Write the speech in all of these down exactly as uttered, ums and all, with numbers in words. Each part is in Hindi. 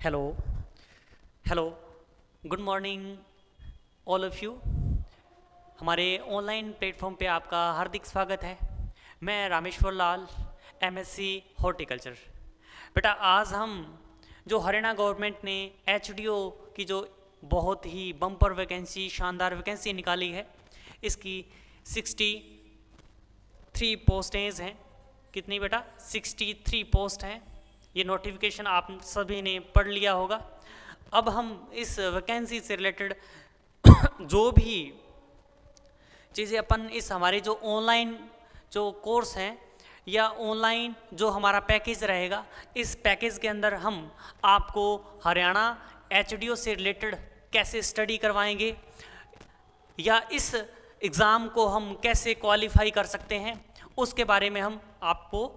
Hello hello good morning all of you. हमारे ऑनलाइन प्लेटफॉर्म पे आपका हार्दिक स्वागत है। मैं रामेश्वर लाल, एमएससी हॉर्टिकल्चर। बेटा आज हम जो हरियाणा गवर्नमेंट ने एचडीओ की जो बहुत ही बम्पर वैकेंसी, शानदार वैकेंसी निकाली है, इसकी सिक्सटी थ्री पोस्टेज हैं। कितनी बेटा? सिक्सटी थ्री पोस्ट हैं। ये नोटिफिकेशन आप सभी ने पढ़ लिया होगा। अब हम इस वैकेंसी से रिलेटेड जो भी चीज़ें अपन इस हमारे जो ऑनलाइन जो कोर्स हैं या ऑनलाइन जो हमारा पैकेज रहेगा, इस पैकेज के अंदर हम आपको हरियाणा एचडीओ से रिलेटेड कैसे स्टडी करवाएंगे या इस एग्ज़ाम को हम कैसे क्वालिफाई कर सकते हैं, उसके बारे में हम आपको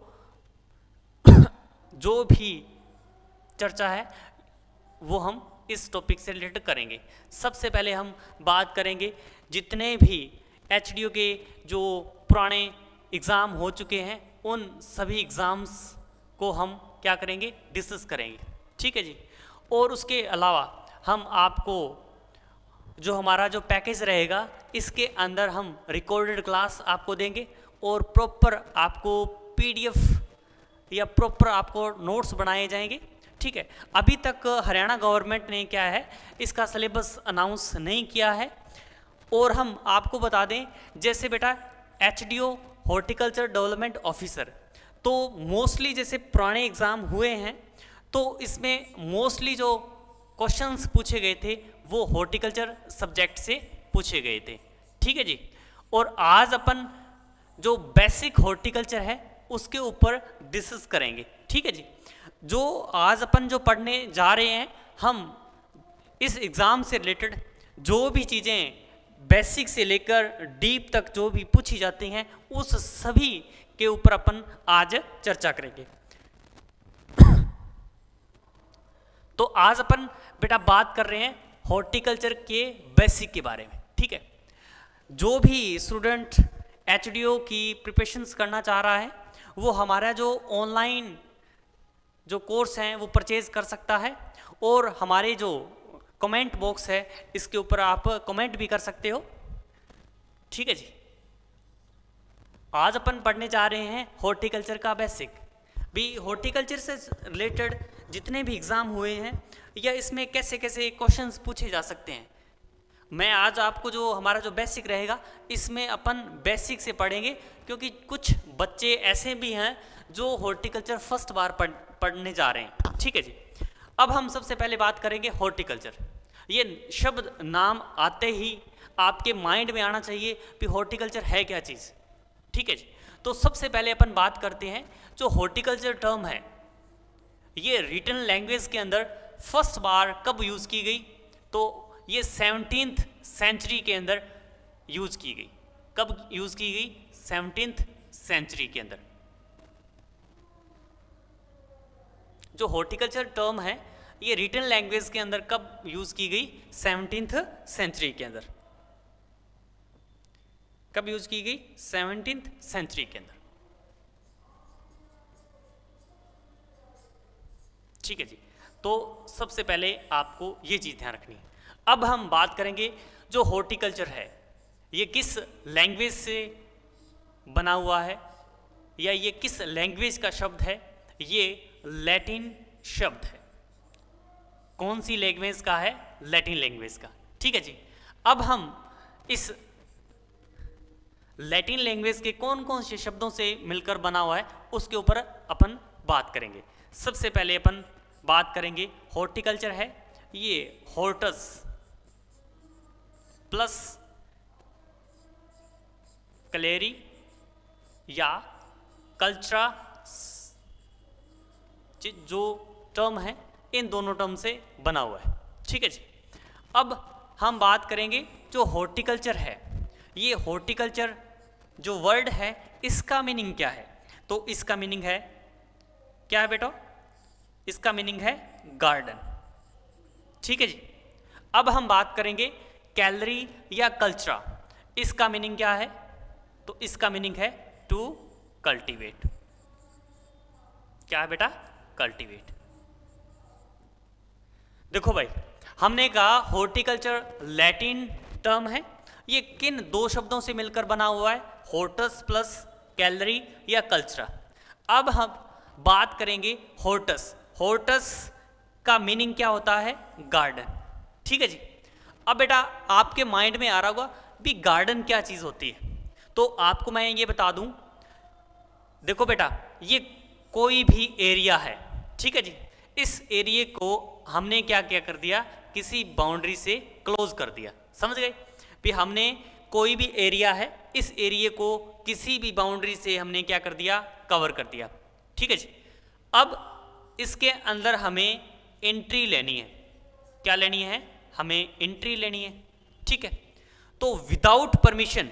जो भी चर्चा है वो हम इस टॉपिक से रिलेटेड करेंगे। सबसे पहले हम बात करेंगे जितने भी एचडीओ के जो पुराने एग्ज़ाम हो चुके हैं, उन सभी एग्ज़ाम्स को हम क्या करेंगे, डिस्कस करेंगे। ठीक है जी। और उसके अलावा हम आपको जो हमारा जो पैकेज रहेगा, इसके अंदर हम रिकॉर्डेड क्लास आपको देंगे और प्रॉपर आपको पीडीएफ या प्रॉपर आपको नोट्स बनाए जाएंगे। ठीक है। अभी तक हरियाणा गवर्नमेंट ने क्या है, इसका सिलेबस अनाउंस नहीं किया है। और हम आपको बता दें, जैसे बेटा एचडीओ हॉर्टिकल्चर डेवलपमेंट ऑफिसर, तो मोस्टली जैसे पुराने एग्ज़ाम हुए हैं, तो इसमें मोस्टली जो क्वेश्चंस पूछे गए थे वो हॉर्टिकल्चर सब्जेक्ट से पूछे गए थे। ठीक है जी। और आज अपन जो बेसिक हॉर्टिकल्चर है उसके ऊपर डिस्कस करेंगे। ठीक है जी। जो आज अपन जो पढ़ने जा रहे हैं, हम इस एग्ज़ाम से रिलेटेड जो भी चीज़ें बेसिक से लेकर डीप तक जो भी पूछी जाती हैं, उस सभी के ऊपर अपन आज चर्चा करेंगे। तो आज अपन बेटा बात कर रहे हैं हॉर्टिकल्चर के बेसिक के बारे में। ठीक है। जो भी स्टूडेंट एचडीओ की प्रिपरेशंस करना चाह रहा है, वो हमारा जो ऑनलाइन जो कोर्स हैं वो परचेज कर सकता है। और हमारे जो कमेंट बॉक्स है, इसके ऊपर आप कमेंट भी कर सकते हो। ठीक है जी। आज अपन पढ़ने जा रहे हैं हॉर्टिकल्चर का बेसिक। भी हॉर्टिकल्चर से रिलेटेड जितने भी एग्ज़ाम हुए हैं या इसमें कैसे कैसे क्वेश्चंस पूछे जा सकते हैं, मैं आज आपको जो हमारा जो बेसिक रहेगा, इसमें अपन बेसिक से पढ़ेंगे, क्योंकि कुछ बच्चे ऐसे भी हैं जो हॉर्टिकल्चर फर्स्ट बार पढ़ पढ़ने जा रहे हैं। ठीक है जी। अब हम सबसे पहले बात करेंगे हॉर्टिकल्चर। ये शब्द नाम आते ही आपके माइंड में आना चाहिए कि हॉर्टिकल्चर है क्या चीज़। ठीक है जी। तो सबसे पहले अपन बात करते हैं, जो हॉर्टिकल्चर टर्म है ये रिटन लैंग्वेज के अंदर फर्स्ट बार कब यूज़ की गई, तो ये सेवनटीन्थ सेंचुरी के अंदर यूज की गई। कब यूज की गई? सेवनटीन्थ सेंचुरी के अंदर। जो हॉर्टिकल्चर टर्म है ये रिटन लैंग्वेज के अंदर कब यूज की गई? सेवनटीन्थ सेंचुरी के अंदर। कब यूज की गई? सेवनटीन्थ सेंचुरी के अंदर। ठीक है जी। तो सबसे पहले आपको ये चीज ध्यान रखनी है। अब हम बात करेंगे जो हॉर्टिकल्चर है ये किस लैंग्वेज से बना हुआ है या ये किस लैंग्वेज का शब्द है। ये लैटिन शब्द है। कौन सी लैंग्वेज का है? लैटिन लैंग्वेज का। ठीक है जी। अब हम इस लैटिन लैंग्वेज के कौन कौन से शब्दों से मिलकर बना हुआ है उसके ऊपर अपन बात करेंगे। सबसे पहले अपन बात करेंगे हॉर्टिकल्चर है, ये हॉर्टस प्लस कलेरी या कल्चरा जो टर्म है, इन दोनों टर्म से बना हुआ है। ठीक है जी। अब हम बात करेंगे जो हॉर्टिकल्चर है, ये हॉर्टिकल्चर जो वर्ड है इसका मीनिंग क्या है। तो इसका मीनिंग है क्या है बेटा? इसका मीनिंग है गार्डन। ठीक है जी। अब हम बात करेंगे कैलरी या कल्चरा, इसका मीनिंग क्या है? तो इसका मीनिंग है टू कल्टीवेट। क्या है बेटा? कल्टीवेट। देखो भाई, हमने कहा हॉर्टिकल्चर लैटिन टर्म है, ये किन दो शब्दों से मिलकर बना हुआ है, हॉर्टस प्लस कैलरी या कल्चरा। अब हम बात करेंगे हॉर्टस। हॉर्टस का मीनिंग क्या होता है, गार्डन। ठीक है जी। अब बेटा आपके माइंड में आ रहा होगा भी गार्डन क्या चीज होती है, तो आपको मैं ये बता दूं। देखो बेटा, ये कोई भी एरिया है, ठीक है जी, इस एरिया को हमने क्या क्या कर दिया, किसी बाउंड्री से क्लोज कर दिया। समझ गए भी हमने कोई भी एरिया है, इस एरिया को किसी भी बाउंड्री से हमने क्या कर दिया, कवर कर दिया। ठीक है जी। अब इसके अंदर हमें एंट्री लेनी है। क्या लेनी है, हमें एंट्री लेनी है। ठीक है। तो विदाउट परमिशन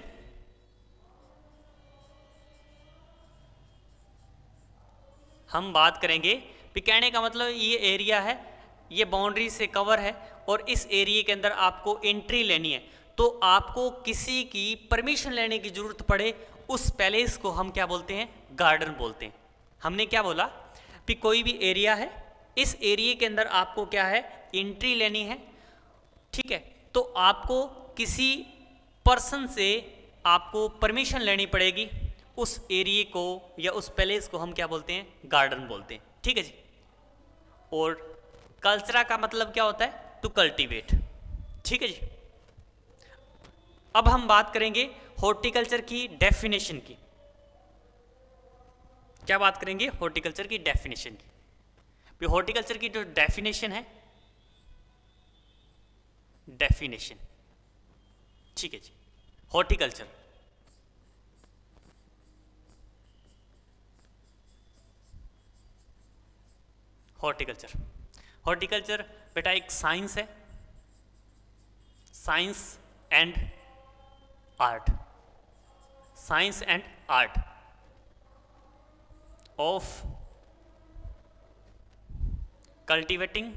हम बात करेंगे भी, कहने का मतलब ये एरिया है, ये बाउंड्री से कवर है और इस एरिया के अंदर आपको एंट्री लेनी है, तो आपको किसी की परमिशन लेने की जरूरत पड़े, उस पैलेस को हम क्या बोलते हैं, गार्डन बोलते हैं। हमने क्या बोला कि कोई भी एरिया है, इस एरिया के अंदर आपको क्या है, एंट्री लेनी है। ठीक है। तो आपको किसी पर्सन से आपको परमिशन लेनी पड़ेगी, उस एरिया को या उस पैलेस को हम क्या बोलते हैं, गार्डन बोलते हैं। ठीक है जी। और कल्चरा का मतलब क्या होता है, टू कल्टीवेट। ठीक है जी। अब हम बात करेंगे हॉर्टिकल्चर की डेफिनेशन की। क्या बात करेंगे, हॉर्टिकल्चर की डेफिनेशन की। भी हॉर्टिकल्चर की जो डेफिनेशन है, डेफिनेशन, ठीक है जी। हॉर्टिकल्चर हॉर्टिकल्चर हॉर्टिकल्चर बेटा एक साइंस है, science and art, science and art of cultivating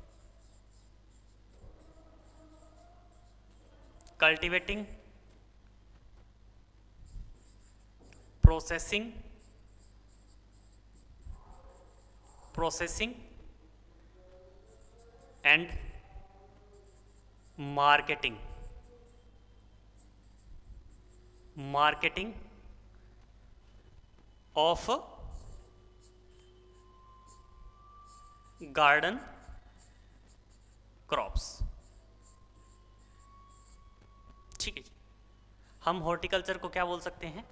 cultivating processing processing and marketing marketing of garden crops. ठीक है जी। हम हॉर्टिकल्चर को क्या बोल सकते हैं,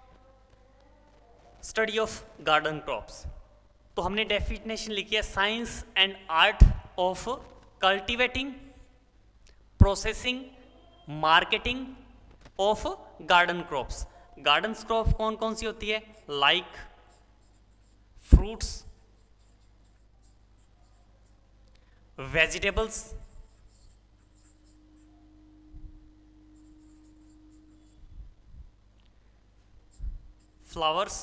स्टडी ऑफ गार्डन क्रॉप्स। तो हमने डेफिनेशन लिखी है, science and art of cultivating processing marketing of garden crops. Garden crop कौन कौन सी होती है, लाइक फ्रूट्स, वेजिटेबल्स, फ्लावर्स,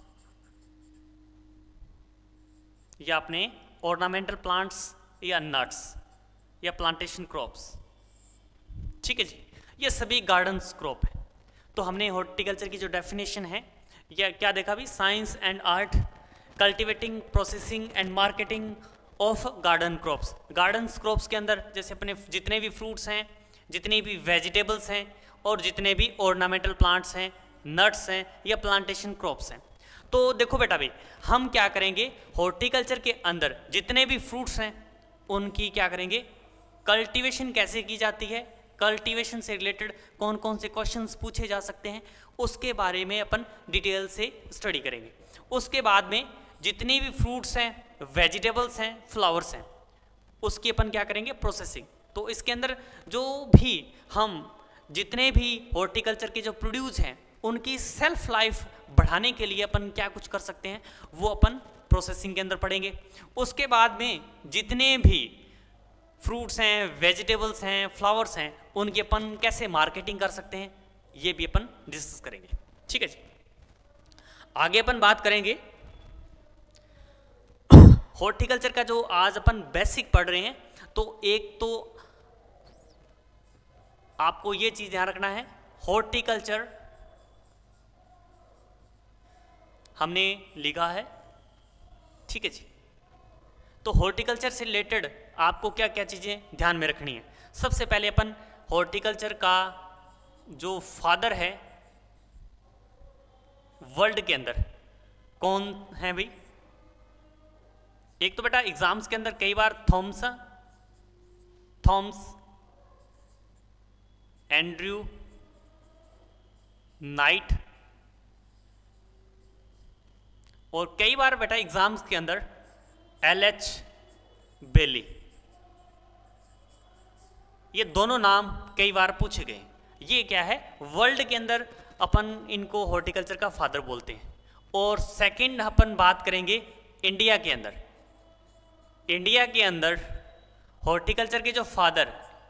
या अपने ऑर्नामेंटल प्लांट्स या नट्स या प्लांटेशन क्रॉप्स। ठीक है जी। ये सभी गार्डन क्रॉप है। तो हमने हॉर्टिकल्चर की जो डेफिनेशन है, या क्या देखा भी, science and art cultivating processing and marketing of garden crops. Garden crops के अंदर जैसे अपने जितने भी फ्रूट्स हैं, जितने भी वेजिटेबल्स हैं और जितने भी ऑर्नामेंटल प्लांट्स हैं, नट्स हैं या प्लांटेशन क्रॉप्स हैं। तो देखो बेटा भाई, हम क्या करेंगे, हॉर्टिकल्चर के अंदर जितने भी फ्रूट्स हैं उनकी क्या करेंगे, कल्टीवेशन कैसे की जाती है, कल्टीवेशन से रिलेटेड कौन कौन से क्वेश्चंस पूछे जा सकते हैं, उसके बारे में अपन डिटेल से स्टडी करेंगे। उसके बाद में जितनी भी फ्रूट्स हैं, वेजिटेबल्स हैं, फ्लावर्स हैं, उसकी अपन क्या करेंगे, प्रोसेसिंग। तो इसके अंदर जो भी हम जितने भी हॉर्टिकल्चर के जो प्रोड्यूस हैं उनकी सेल्फ लाइफ बढ़ाने के लिए अपन क्या कुछ कर सकते हैं, वो अपन प्रोसेसिंग के अंदर पढ़ेंगे। उसके बाद में जितने भी फ्रूट्स हैं, वेजिटेबल्स हैं, फ्लावर्स हैं, उनकी अपन कैसे मार्केटिंग कर सकते हैं, ये भी अपन डिस्कस करेंगे। ठीक है जी। आगे अपन बात करेंगे हॉर्टिकल्चर का जो आज अपन बेसिक पढ़ रहे हैं। तो एक तो आपको ये चीज ध्यान रखना है, हॉर्टिकल्चर हमने लिखा है। ठीक है जी। तो हॉर्टिकल्चर से रिलेटेड आपको क्या क्या चीज़ें ध्यान में रखनी है। सबसे पहले अपन हॉर्टिकल्चर का जो फादर है वर्ल्ड के अंदर कौन है भाई? एक तो बेटा एग्जाम्स के अंदर कई बार थॉम्स थॉम्स एंड्रयू नाइट, और कई बार बेटा एग्जाम्स के अंदर एल एच बेली, ये दोनों नाम कई बार पूछे गए। ये क्या है, वर्ल्ड के अंदर अपन इनको हॉर्टिकल्चर का फादर बोलते हैं। और सेकंड अपन बात करेंगे इंडिया के अंदर। इंडिया के अंदर हॉर्टिकल्चर के जो फादर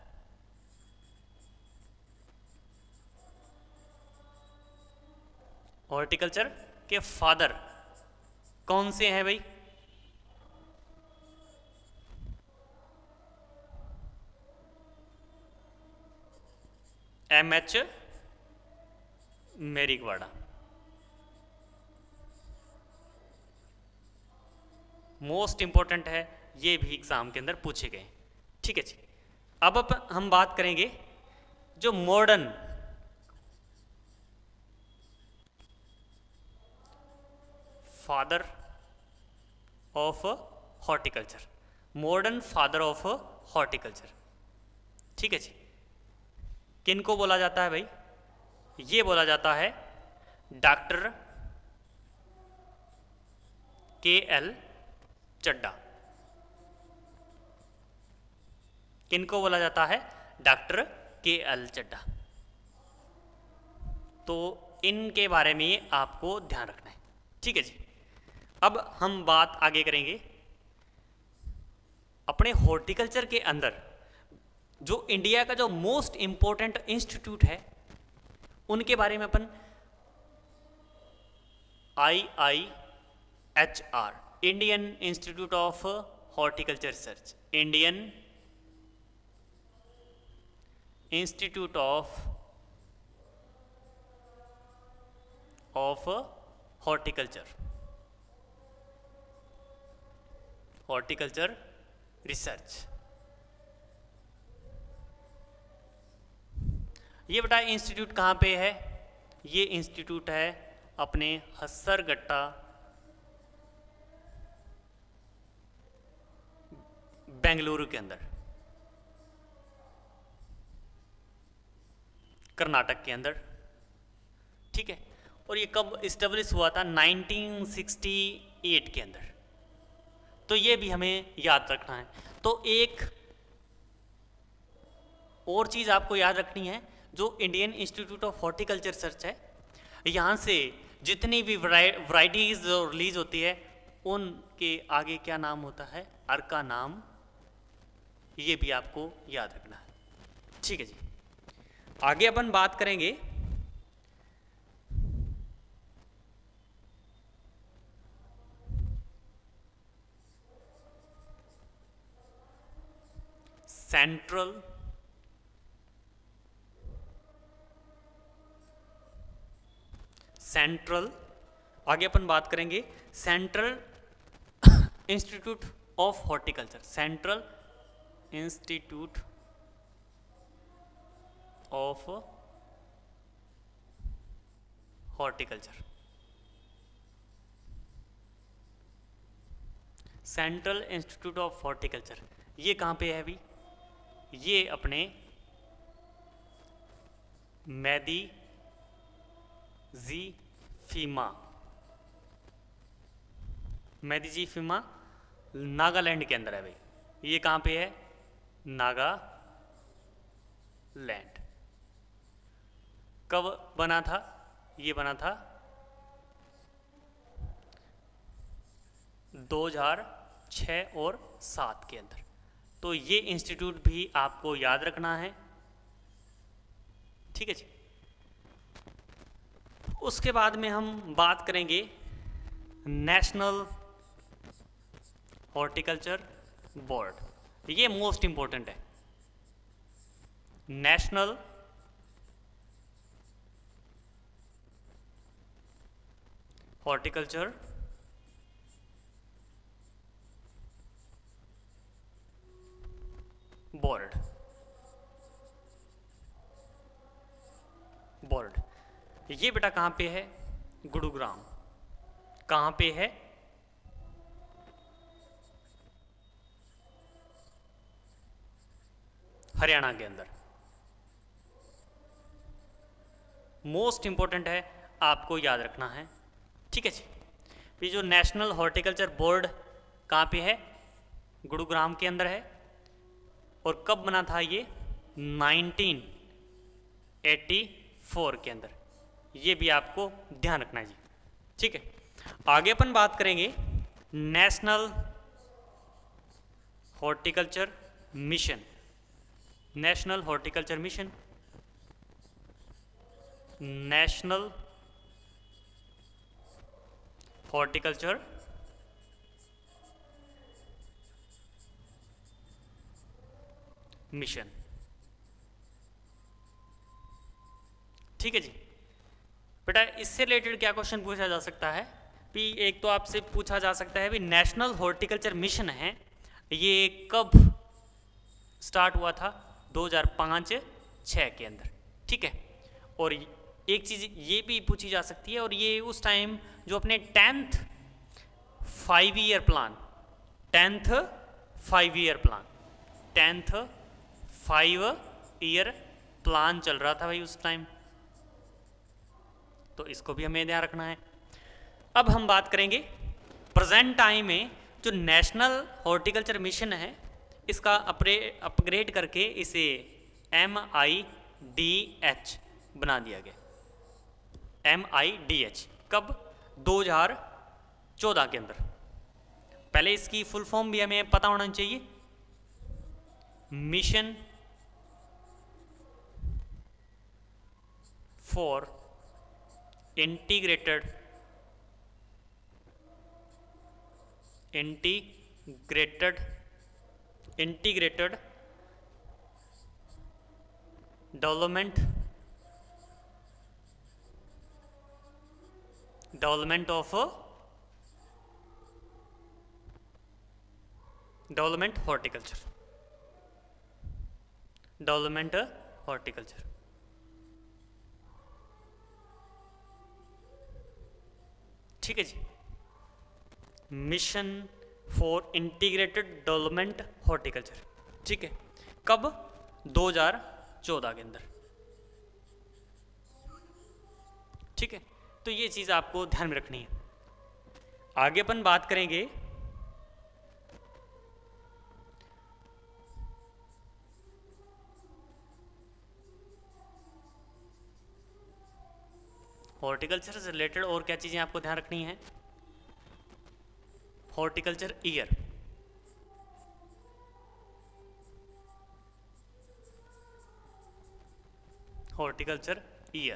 हॉर्टिकल्चर के फादर कौन से हैं भाई? M H Marigowda, most important है, ये भी एग्जाम के अंदर पूछे गए। ठीक है जी। अब अब हम बात करेंगे जो modern father of horticulture, modern father of horticulture. ठीक है जी। किनको बोला जाता है भाई? ये बोला जाता है डॉक्टर के एल चड्ढा। किनको बोला जाता है? Doctor K L Chadha. तो इनके बारे में आपको ध्यान रखना है। ठीक है जी। अब हम बात आगे करेंगे अपने हॉर्टिकल्चर के अंदर जो इंडिया का जो मोस्ट इंपॉर्टेंट इंस्टीट्यूट है उनके बारे में अपन I I H R, Indian institute of horticulture research, Indian institute of of horticulture horticulture research. ये बेटा इंस्टीट्यूट कहाँ पे है? ये इंस्टीट्यूट है अपने हस्सरगट्टा बेंगलुरु के अंदर, कर्नाटक के अंदर। ठीक है। और ये कब इस्टेब्लिश हुआ था? नाइनटीन सिक्सटी एट के अंदर। तो ये भी हमें याद रखना है। तो एक और चीज़ आपको याद रखनी है, जो Indian institute of horticulture research है, यहाँ से जितनी भी वैरायटीज रिलीज होती है उनके आगे क्या नाम होता है? अर्का नाम। ये भी आपको याद रखना है। ठीक है जी। आगे अपन बात करेंगे सेंट्रल सेंट्रल आगे अपन बात करेंगे central institute of horticulture, central institute of horticulture, central institute of horticulture. ये कहाँ पे है अभी? ये अपने मैदी जी फीमा मैदी जी फीमा नागालैंड के अंदर है भाई। ये कहाँ पे है? नागालैंड। कब बना था? ये बना था दो हज़ार छह और सात के अंदर। तो ये इंस्टीट्यूट भी आपको याद रखना है। ठीक है जी। उसके बाद में हम बात करेंगे नेशनल हॉर्टिकल्चर बोर्ड। ये मोस्ट इंपॉर्टेंट है। नेशनल हॉर्टिकल्चर बोर्ड, बोर्ड ये बेटा कहाँ पे है? गुरुग्राम। कहाँ पे है? हरियाणा के अंदर। मोस्ट इंपॉर्टेंट है, आपको याद रखना है, ठीक है जी। ये जो नेशनल हॉर्टिकल्चर बोर्ड कहाँ पे है? गुरुग्राम के अंदर है। और कब बना था ये? नाइनटीन एटी फोर के अंदर। ये भी आपको ध्यान रखना है जी, ठीक है। आगे अपन बात करेंगे national horticulture mission. National horticulture mission, national horticulture mission, ठीक है जी। बेटा इससे रिलेटेड क्या क्वेश्चन पूछा जा सकता है? भी एक तो आपसे पूछा जा सकता है भी नेशनल हॉर्टिकल्चर मिशन है, ये कब स्टार्ट हुआ था? दो हज़ार पाँच छह के अंदर, ठीक है। और एक चीज़ ये भी पूछी जा सकती है, और ये उस टाइम जो अपने tenth five year plan, tenth five year plan, tenth five year plan चल रहा था भाई उस टाइम, तो इसको भी हमें ध्यान रखना है। अब हम बात करेंगे प्रेजेंट टाइम में जो नेशनल हॉर्टिकल्चर मिशन है, इसका अपग्रेड करके इसे एम आई डी एच बना दिया गया। एम आई डी एच कब? दो हज़ार चौदह के अंदर। पहले इसकी फुल फॉर्म भी हमें पता होना चाहिए। Mission for integrated integrated integrated development development of development horticulture development horticulture ठीक है जी। Mission for integrated development horticulture, ठीक है। कब? दो हज़ार चौदह के अंदर, ठीक है। तो ये चीज़ आपको ध्यान में रखनी है। आगे अपन बात करेंगे हॉर्टिकल्चर से रिलेटेड और क्या चीज़ें आपको ध्यान रखनी है। Horticulture year, horticulture year,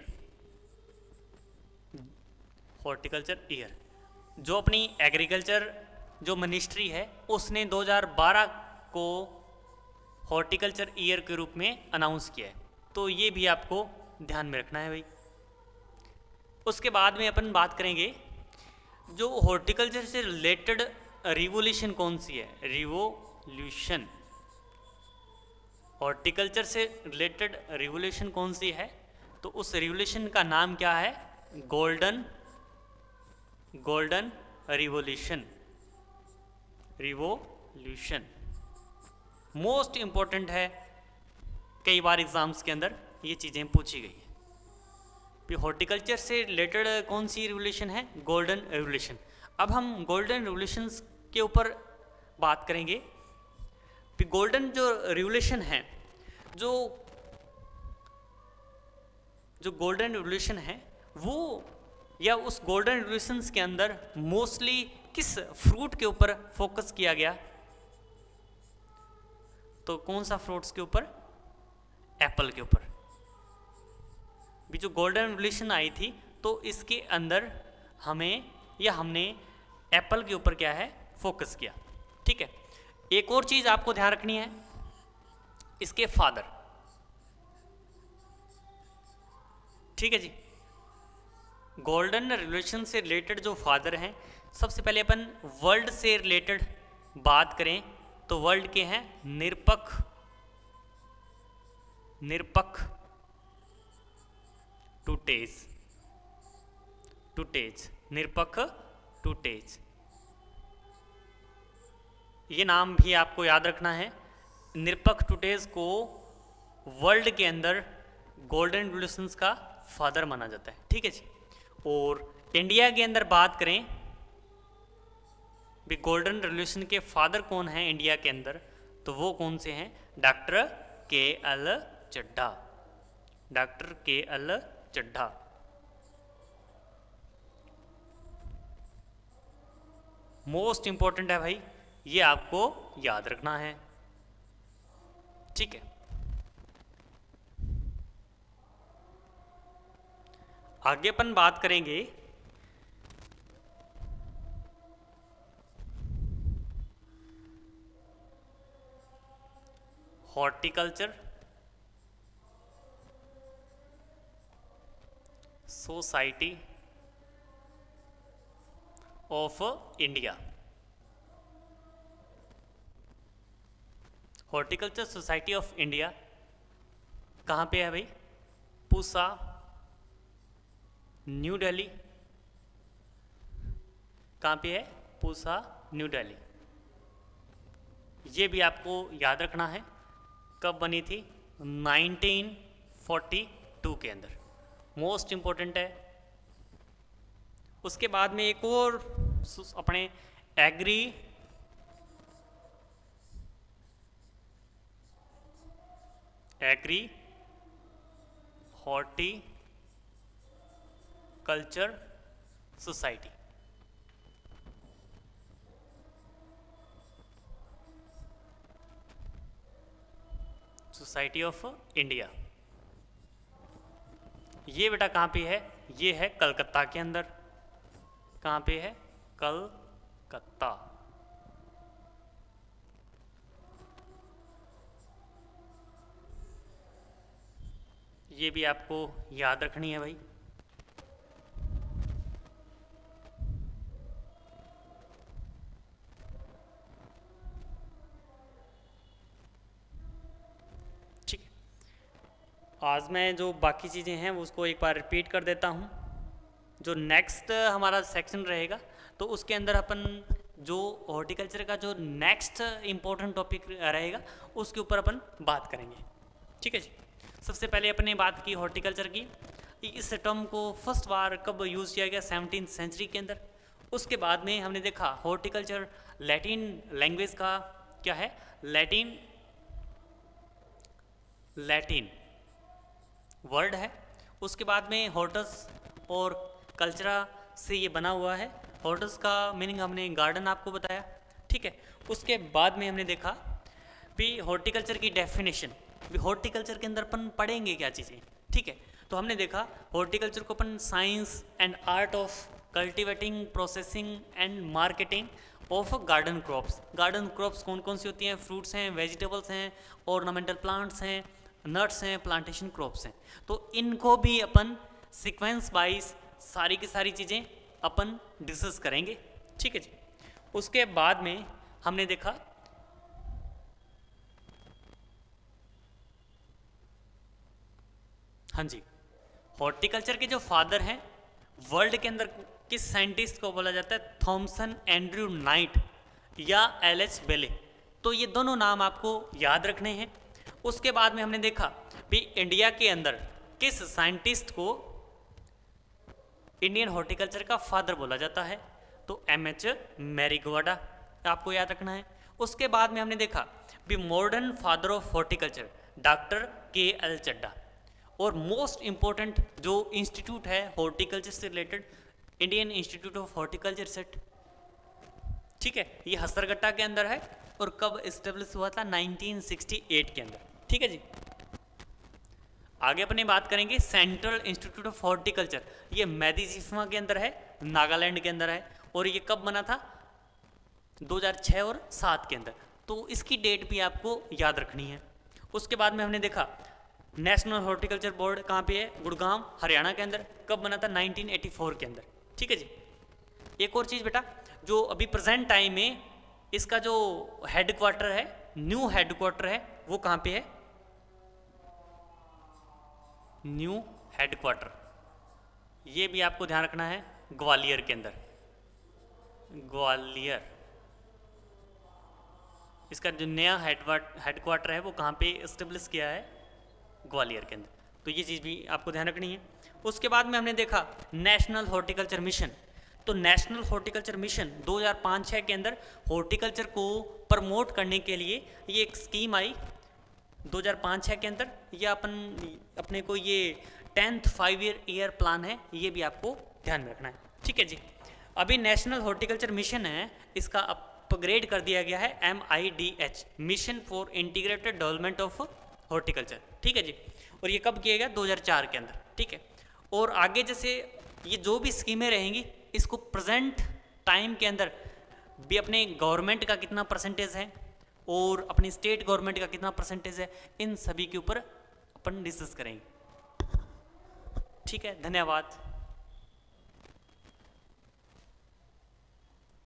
horticulture year जो अपनी एग्रीकल्चर जो मिनिस्ट्री है उसने दो हज़ार बारह को हॉर्टिकल्चर ईयर के रूप में अनाउंस किया है, तो ये भी आपको ध्यान में रखना है भाई। उसके बाद में अपन बात करेंगे जो हॉर्टिकल्चर से रिलेटेड रिवोल्यूशन कौन सी है। रिवोल्यूशन, हॉर्टिकल्चर से रिलेटेड रिवोल्यूशन कौन सी है, तो उस रिवोल्यूशन का नाम क्या है? Golden golden revolution, revolution most important है, कई बार एग्जाम्स के अंदर ये चीज़ें पूछी गई है। हॉर्टिकल्चर से रिलेटेड कौन सी रिवोल्यूशन है? Golden revolution. अब हम गोल्डन रिवोल्यूशन के ऊपर बात करेंगे। गोल्डन जो रिवोल्यूशन है, जो जो गोल्डन रिवोल्यूशन है वो, या उस गोल्डन रिवोल्यूशन के अंदर मोस्टली किस फ्रूट के ऊपर फोकस किया गया? तो कौन सा फ्रूट्स के ऊपर? एप्पल के ऊपर। भी जो गोल्डन रिवोल्यूशन आई थी तो इसके अंदर हमें या हमने एप्पल के ऊपर क्या है? फोकस किया, ठीक है। एक और चीज आपको ध्यान रखनी है, इसके फादर, ठीक है जी। गोल्डन रिवोल्यूशन से रिलेटेड जो फादर हैं, सबसे पहले अपन वर्ल्ड से रिलेटेड बात करें तो वर्ल्ड के हैं Nirpaksh Nirpaksh, Tutej, Tutej, Nirpaksh Tutej, ये नाम भी आपको याद रखना है। निरपक्ष टू टेज को वर्ल्ड के अंदर गोल्डन रिवोल्यूशंस का फादर माना जाता है, ठीक है जी। और इंडिया के अंदर बात करें भी गोल्डन रिवोल्यूशन के फादर कौन हैं इंडिया के अंदर, तो वो कौन से हैं? Doctor K L Chadha, doctor K L Chadha. Most important है भाई, ये आपको याद रखना है, ठीक है। आगे अपन बात करेंगे horticulture society of India. Horticulture society of India कहाँ पे है भाई? पूसा, न्यू दिल्ली। कहाँ पे है? पूसा, न्यू दिल्ली। ये भी आपको याद रखना है। कब बनी थी? नाइनटीन फोर्टी टू के अंदर, मोस्ट इम्पोर्टेंट है। उसके बाद में एक और अपने agri agri horticulture society, society of India. ये बेटा कहाँ पे है? ये है कलकत्ता के अंदर। कहाँ पे है? कलकत्ता। ये भी आपको याद रखनी है भाई। ठीक है, आज मैं जो बाकी चीज़ें हैं वो उसको एक बार रिपीट कर देता हूँ। जो नेक्स्ट हमारा सेक्शन रहेगा तो उसके अंदर अपन जो हॉर्टिकल्चर का जो नेक्स्ट इम्पोर्टेंट टॉपिक रहेगा उसके ऊपर अपन बात करेंगे, ठीक है जी। सबसे पहले अपने बात की हॉर्टिकल्चर की। इस टर्म को फर्स्ट बार कब यूज़ किया गया? सेवनटीन सेंचुरी के अंदर। उसके बाद में हमने देखा हॉर्टिकल्चर लैटिन लैंग्वेज का क्या है? लैटिन लैटिन वर्ड है। उसके बाद में हॉर्टस और कल्चरा से ये बना हुआ है। हॉर्टस का मीनिंग हमने गार्डन आपको बताया, ठीक है। उसके बाद में हमने देखा भी हॉर्टिकल्चर की डेफिनेशन, भी हॉर्टिकल्चर के अंदर अपन पढ़ेंगे क्या चीज़ें, ठीक है। तो हमने देखा हॉर्टिकल्चर को अपन science and art of cultivating, processing and marketing of garden crops. Garden crops कौन कौन सी होती हैं? फ्रूट्स हैं, वेजिटेबल्स हैं, ऑर्नामेंटल प्लांट्स हैं, नट्स हैं, प्लांटेशन क्रॉप्स हैं। तो इनको भी अपन सीक्वेंस वाइज सारी की सारी चीज़ें अपन डिस्कस करेंगे, ठीक है जी। उसके बाद में हमने देखा हाँ जी, हॉर्टिकल्चर के जो फादर हैं वर्ल्ड के अंदर किस साइंटिस्ट को बोला जाता है? थॉमसन एंड्रयू नाइट या एल एच बेले। तो ये दोनों नाम आपको याद रखने हैं। उसके बाद में हमने देखा भी इंडिया के अंदर किस साइंटिस्ट को इंडियन हॉर्टिकल्चर का फादर बोला जाता है? तो एम एच मैरीगोडा, आपको याद रखना है। उसके बाद में हमने देखा भी modern father of horticulture doctor K L Chadha. और मोस्ट इम्पोर्टेंट जो इंस्टीट्यूट है हॉर्टिकल्चर से related, Indian institute of horticulture set, ठीक है। ये हसरगट्टा के अंदर है और कब एस्टेब्लिश हुआ था? नाइनटीन सिक्सटी एट के अंदर, ठीक है जी। आगे अपने बात करेंगे सेंट्रल इंस्टीट्यूट ऑफ हॉर्टिकल्चर। ये मेदिसीमा के अंदर है, नागालैंड के अंदर है। और ये कब बना था? दो हज़ार छह और सात के अंदर। तो इसकी डेट भी आपको याद रखनी है। उसके बाद में हमने देखा नेशनल हॉर्टिकल्चर बोर्ड कहाँ पे है? गुड़गांव, हरियाणा के अंदर। कब बना था? नाइनटीन एटी फोर के अंदर, ठीक है जी। एक और चीज़ बेटा, जो अभी प्रेजेंट टाइम में इसका जो हेड क्वार्टर है, न्यू हेड क्वार्टर है, वो कहाँ पे है? न्यू हेडक्वार्टर, ये भी आपको ध्यान रखना है, ग्वालियर के अंदर, ग्वालियर। इसका जो नया हेडक्वार्टर है वो कहाँ पे इस्टेब्लिश किया है, ग्वालियर के अंदर। तो ये चीज़ भी आपको ध्यान रखनी है। उसके बाद में हमने देखा नेशनल हॉर्टिकल्चर मिशन। तो नेशनल हॉर्टिकल्चर मिशन दो हज़ार पाँच छह के अंदर हॉर्टिकल्चर को प्रमोट करने के लिए ये एक स्कीम आई दो हज़ार पाँच छह के अंदर। ये अपन अपने को ये tenth five year year plan है, ये भी आपको ध्यान में रखना है। ठीक है जी। अभी नेशनल हॉर्टिकल्चर मिशन है, इसका अपग्रेड कर दिया गया है M I D H, mission for integrated development of horticulture. ठीक है जी। और ये कब किया गया, दो हज़ार चार के अंदर। ठीक है। और आगे जैसे ये जो भी स्कीमें रहेंगी, इसको प्रेजेंट टाइम के अंदर भी अपने गवर्नमेंट का कितना परसेंटेज है और अपनी स्टेट गवर्नमेंट का कितना परसेंटेज है, इन सभी के ऊपर अपन डिस्कस करेंगे। ठीक है, धन्यवाद।